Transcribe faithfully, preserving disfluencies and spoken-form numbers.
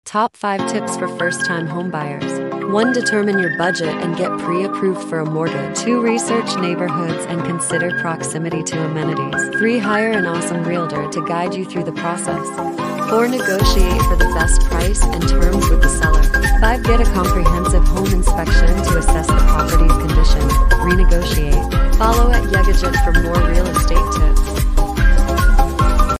Top five tips for first-time homebuyers. one Determine your budget and get pre-approved for a mortgage. two Research neighborhoods and consider proximity to amenities. three Hire an awesome realtor to guide you through the process. four Negotiate for the best price and terms with the seller. five Get a comprehensive home inspection to assess the property's condition. Renegotiate. Follow at Yegajit for more real estate